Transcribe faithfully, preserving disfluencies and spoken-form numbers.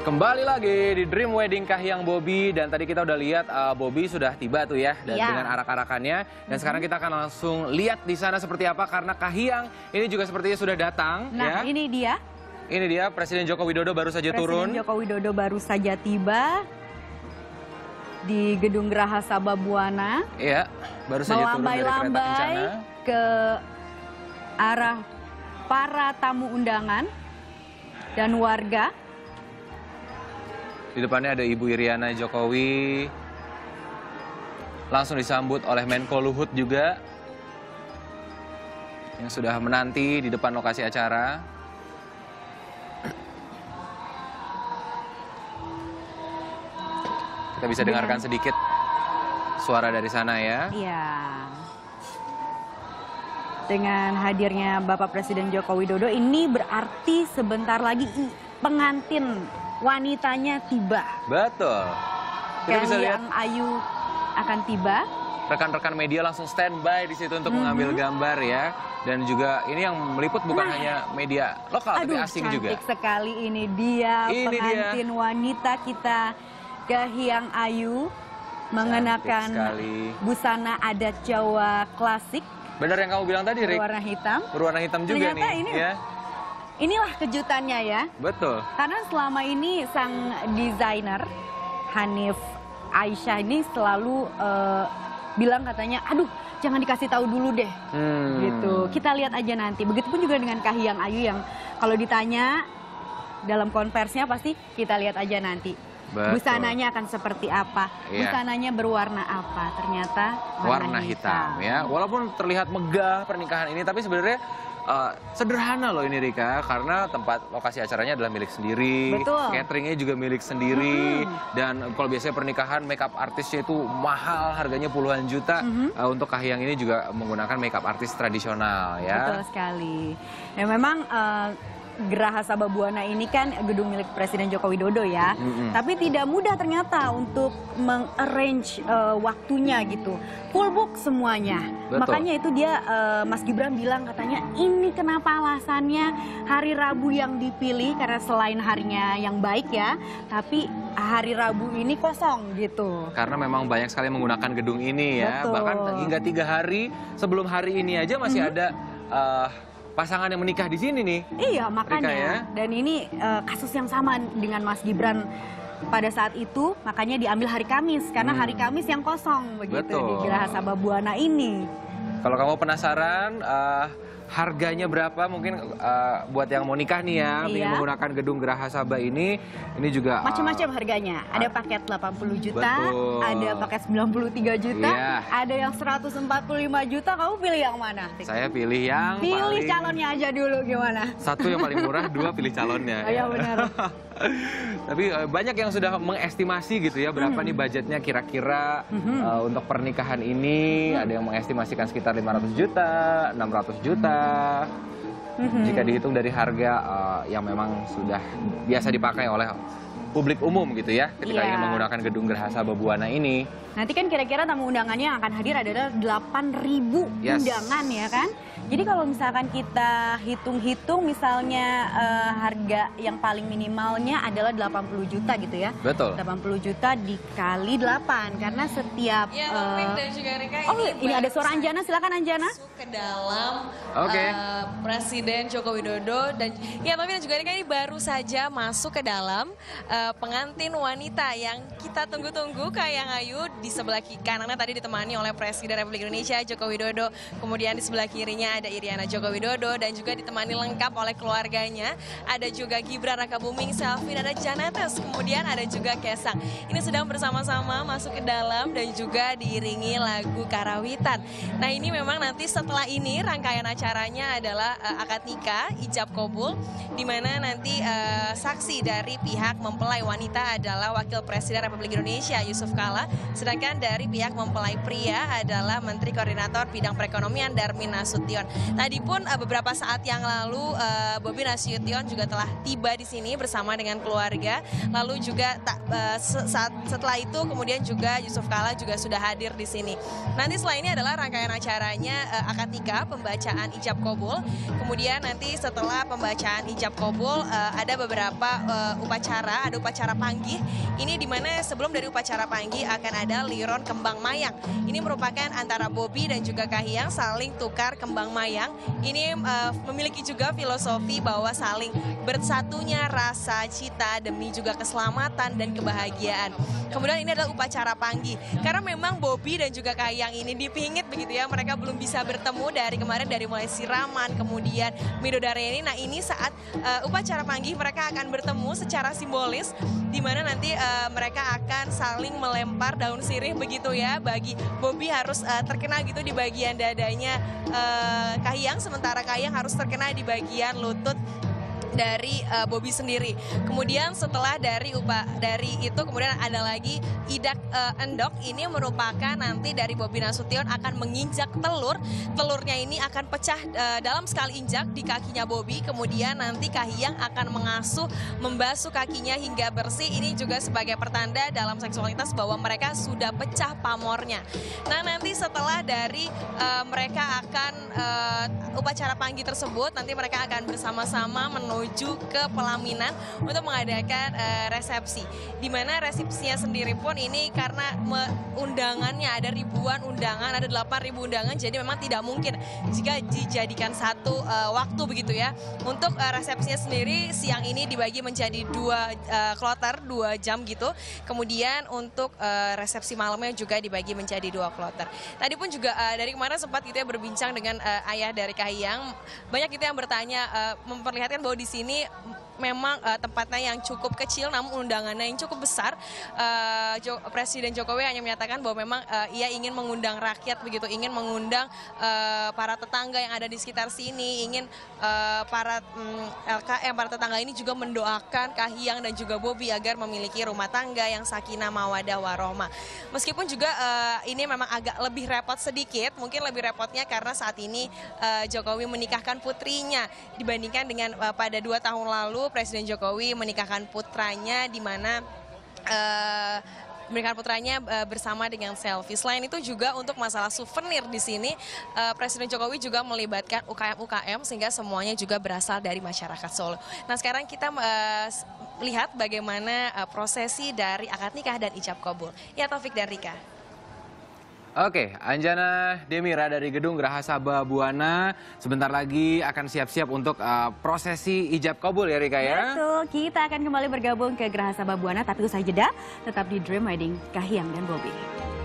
Kembali lagi di Dream Wedding Kahiyang Bobi, dan tadi kita udah lihat uh, Bobi sudah tiba tuh ya, dan ya. dengan arak-arakannya. Dan mm-hmm. sekarang kita akan langsung lihat di sana seperti apa, karena Kahiyang ini juga sepertinya sudah datang. Nah, ya. ini dia. Ini dia Presiden Joko Widodo baru saja Presiden turun. Presiden Joko Widodo baru saja tiba di Gedung Geraha Sababwana. Iya, baru saja turun dari kereta kencana ke arah para tamu undangan dan warga. Di depannya ada Ibu Iriana Jokowi, langsung disambut oleh Menko Luhut juga, yang sudah menanti di depan lokasi acara. Kita bisa dengarkan sedikit suara dari sana ya. Iya. Dengan hadirnya Bapak Presiden Joko Widodo, ini berarti sebentar lagi pengantin wanitanya tiba. Betul. Kita bisa lihat Kahiyang Ayu akan tiba. Rekan-rekan media langsung standby di situ untuk mm-hmm. mengambil gambar ya. Dan juga ini yang meliput bukan nah, hanya media lokal, aduh, tapi asing juga. Cantik sekali ini dia ini pengantin dia. wanita kita, Kahiyang Ayu, mengenakan busana adat Jawa klasik. Benar yang kamu bilang tadi, Rik. Berwarna hitam. Berwarna hitam juga Ternyata nih. Ini, ya. Inilah kejutannya ya. Betul. Karena selama ini sang desainer Hanif Aisyah ini selalu uh, bilang katanya, aduh jangan dikasih tahu dulu deh. Hmm. Gitu. Kita lihat aja nanti. Begitupun juga dengan Kahiyang Ayu yang kalau ditanya dalam konversinya pasti kita lihat aja nanti. Betul. Busananya akan seperti apa? Iya. Busananya berwarna apa? Ternyata warna, warna hitam. hitam ya. Walaupun terlihat megah pernikahan ini, tapi sebenarnya uh, sederhana loh ini, Rika, karena tempat lokasi acaranya adalah milik sendiri. Betul. Cateringnya juga milik sendiri. Mm-hmm. Dan kalau biasanya pernikahan makeup artisnya itu mahal, harganya puluhan juta. Mm-hmm. uh, untuk Kahiyang ini juga menggunakan makeup artis tradisional ya. Betul sekali. Ya memang uh, Geraha Sababwana ini kan gedung milik Presiden Joko Widodo ya. Mm-hmm. Tapi tidak mudah ternyata untuk mengarrange uh, waktunya gitu. Full book semuanya. Betul. Makanya itu dia uh, Mas Gibran bilang katanya ini kenapa alasannya hari Rabu yang dipilih, karena selain harinya yang baik ya, tapi hari Rabu ini kosong gitu. Karena memang banyak sekali menggunakan gedung ini ya. Betul. Bahkan hingga tiga hari sebelum hari ini aja masih mm-hmm. ada uh, pasangan yang menikah di sini nih. Iya, makanya. Rika, ya? Dan ini uh, kasus yang sama dengan Mas Gibran pada saat itu, makanya diambil hari Kamis. Karena hmm. hari Kamis yang kosong begitu. Betul. Di Geraha Sababwana ini. Kalau kamu penasaran uh, harganya berapa, mungkin uh, buat yang mau nikah nih ya, iya. ingin menggunakan gedung Geraha Sabah ini, ini juga macam-macam uh, harganya. Ada paket delapan puluh juta, betul. ada paket sembilan puluh tiga juta, iya. ada yang seratus empat puluh lima juta. Kamu pilih yang mana? Saya pilih yang pilih paling... calonnya aja dulu, gimana? Satu yang paling murah, dua pilih calonnya. Iya benar. Tapi uh, banyak yang sudah mengestimasi gitu ya, berapa hmm. nih budgetnya kira-kira hmm. uh, untuk pernikahan ini. Hmm. Ada yang mengestimasikan sekitar lima ratus juta, enam ratus juta. Mm-hmm. Jika dihitung dari harga uh, yang memang sudah biasa dipakai oleh publik umum gitu ya, ketika yeah. ingin menggunakan gedung Geraha Sababwana ini. Nanti kan kira-kira tamu undangannya yang akan hadir adalah delapan ribu yes. undangan ya kan. Jadi kalau misalkan kita hitung-hitung misalnya uh, harga yang paling minimalnya adalah delapan puluh juta gitu ya. Betul. delapan puluh juta dikali delapan, karena setiap ya, uh, dan juga Rika, oh ini, ini ada suara Anjana, silakan Anjana. Masuk ke dalam okay. uh, Presiden Joko Widodo, dan ya tapi dan juga Rika, ini baru saja masuk ke dalam uh, pengantin wanita yang kita tunggu-tunggu, Kahiyang Ayu. Di sebelah kanannya tadi ditemani oleh Presiden Republik Indonesia Joko Widodo, kemudian di sebelah kirinya ada Iriana Joko Widodo, dan juga ditemani lengkap oleh keluarganya. Ada juga Gibran Rakabuming, Selvi, ada Janetes, kemudian ada juga Kaisang. Ini sedang bersama-sama masuk ke dalam dan juga diiringi lagu karawitan. Nah ini memang nanti setelah ini rangkaian acaranya adalah uh, akad nikah, ijab kabul, di mana nanti uh, saksi dari pihak mempelai wanita adalah Wakil Presiden Republik Indonesia Yusuf Kala, sedangkan dari pihak mempelai pria adalah Menteri Koordinator Bidang Perekonomian Darmin Nasution. Tadi pun uh, beberapa saat yang lalu uh, Bobi Nasution juga telah tiba di sini bersama dengan keluarga. Lalu juga tak, uh, saat setelah itu kemudian juga Yusuf Kala juga sudah hadir di sini. Nanti setelah ini adalah rangkaian acaranya uh, akad nikah, pembacaan ijab kabul. Kemudian nanti setelah pembacaan ijab kabul uh, ada beberapa uh, upacara, ada ada upacara panggih. Ini dimana sebelum dari upacara panggih akan ada liron kembang mayang. Ini merupakan antara Bobby dan juga Kahiyang saling tukar kembang mayang. Ini uh, memiliki juga filosofi bahwa saling bersatunya rasa cita demi juga keselamatan dan kebahagiaan. Kemudian ini adalah upacara panggih. Karena memang Bobby dan juga Kahiyang ini dipingit begitu ya, mereka belum bisa bertemu dari kemarin, dari mulai siraman, kemudian Midodare ini. Nah ini saat uh, upacara panggih mereka akan bertemu secara simbolis, di mana nanti uh, mereka akan saling melempar daun sirih begitu ya. Bagi Bobby harus uh, terkena gitu di bagian dadanya uh, Kahiyang, sementara Kahiyang harus terkena di bagian lutut dari uh, Bobby sendiri. Kemudian setelah dari upa dari itu kemudian ada lagi idak uh, endok. Ini merupakan nanti dari Bobi Nasution akan menginjak telur. Telurnya ini akan pecah uh, dalam sekali injak di kakinya Bobby. Kemudian nanti Kahiyang akan mengasuh, membasuh kakinya hingga bersih. Ini juga sebagai pertanda dalam seksualitas bahwa mereka sudah pecah pamornya. Nah nanti setelah dari uh, mereka akan uh, upacara panggih tersebut, nanti mereka akan bersama-sama menuju menuju ke pelaminan untuk mengadakan uh, resepsi. Di mana resepsinya sendiri pun ini karena undangannya ada ribuan undangan, ada delapan ribu undangan, jadi memang tidak mungkin jika dijadikan satu uh, waktu begitu ya. Untuk uh, resepsinya sendiri siang ini dibagi menjadi dua uh, kloter, dua jam gitu. Kemudian untuk uh, resepsi malamnya juga dibagi menjadi dua kloter. Tadi pun juga uh, dari kemarin sempat gitu ya berbincang dengan uh, ayah dari Kahiyang. Banyak gitu yang bertanya, uh, memperlihatkan bahwa di sini memang uh, tempatnya yang cukup kecil namun undangannya yang cukup besar. Uh, Jo- Presiden Jokowi hanya menyatakan bahwa memang uh, ia ingin mengundang rakyat begitu, ingin mengundang uh, para tetangga yang ada di sekitar sini, ingin uh, para um, L K M, para tetangga ini juga mendoakan Kahiyang dan juga Bobby agar memiliki rumah tangga yang sakinah mawadah warohmah. Meskipun juga uh, ini memang agak lebih repot sedikit, mungkin lebih repotnya karena saat ini uh, Jokowi menikahkan putrinya dibandingkan dengan uh, pada dua tahun lalu Presiden Jokowi menikahkan putranya di mana uh, menikahkan putranya uh, bersama dengan selfie. Selain itu juga untuk masalah souvenir di sini uh, Presiden Jokowi juga melibatkan U K M-U K M sehingga semuanya juga berasal dari masyarakat Solo. Nah sekarang kita uh, lihat bagaimana uh, prosesi dari akad nikah dan ijab kabul. Ya Taufik dan Rika. Oke, Anjana Demira dari Gedung Geraha Sababwana sebentar lagi akan siap-siap untuk uh, prosesi ijab kabul ya Rika ya? Betul, kita akan kembali bergabung ke Geraha Sababwana tapi usai jeda tetap di Dream Wedding Kahiyang dan Bobby.